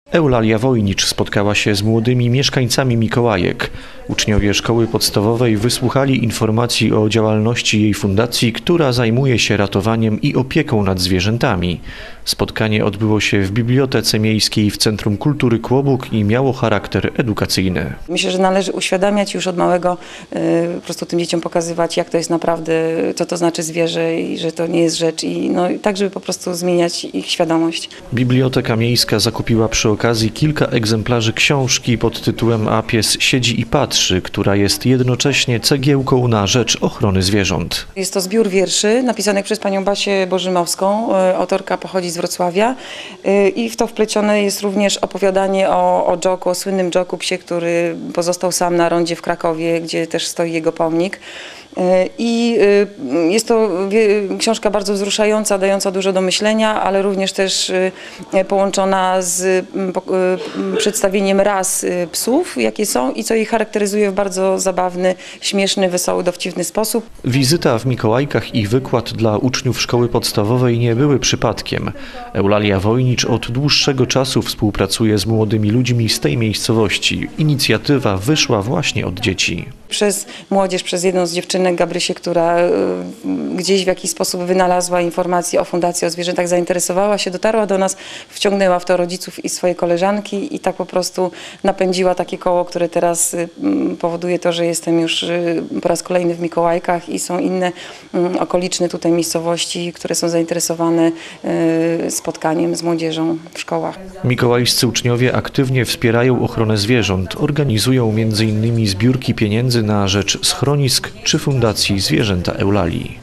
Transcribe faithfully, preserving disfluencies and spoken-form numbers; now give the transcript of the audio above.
Eulalia Wojnicz spotkała się z młodymi mieszkańcami Mikołajek. Uczniowie szkoły podstawowej wysłuchali informacji o działalności jej fundacji, która zajmuje się ratowaniem i opieką nad zwierzętami. Spotkanie odbyło się w Bibliotece Miejskiej w Centrum Kultury Kłobuck i miało charakter edukacyjny. Myślę, że należy uświadamiać już od małego, po prostu tym dzieciom pokazywać, jak to jest naprawdę, co to znaczy zwierzę i że to nie jest rzecz, i no, tak, żeby po prostu zmieniać ich świadomość. Biblioteka Miejska zakupiła przy okazji kilka egzemplarzy książki pod tytułem A pies siedzi i patrzy, która jest jednocześnie cegiełką na rzecz ochrony zwierząt. Jest to zbiór wierszy napisanych przez panią Basię Bożymowską. Autorka pochodzi z Wrocławia i w to wplecione jest również opowiadanie o, o Dżoku, o słynnym Dżoku, psie, który pozostał sam na rondzie w Krakowie, gdzie też stoi jego pomnik. I jest to książka bardzo wzruszająca, dająca dużo do myślenia, ale również też połączona z przedstawieniem ras psów, jakie są i co ich charakteryzuje w bardzo zabawny, śmieszny, wesoły, dowcipny sposób. Wizyta w Mikołajkach i wykład dla uczniów szkoły podstawowej nie były przypadkiem. Eulalia Wojnicz od dłuższego czasu współpracuje z młodymi ludźmi z tej miejscowości. Inicjatywa wyszła właśnie od dzieci. Przez młodzież, przez jedną z dziewczynek, Gabrysię, która gdzieś w jakiś sposób wynalazła informacje o Fundacji o Zwierzętach, zainteresowała się, dotarła do nas, wciągnęła w to rodziców i swoje koleżanki i tak po prostu napędziła takie koło, które teraz powoduje to, że jestem już po raz kolejny w Mikołajkach i są inne okoliczne tutaj miejscowości, które są zainteresowane spotkaniem z młodzieżą w szkołach. Mikołajscy uczniowie aktywnie wspierają ochronę zwierząt, organizują między innymi zbiórki pieniędzy na rzecz schronisk czy Fundacji Zwierzęta Eulalii.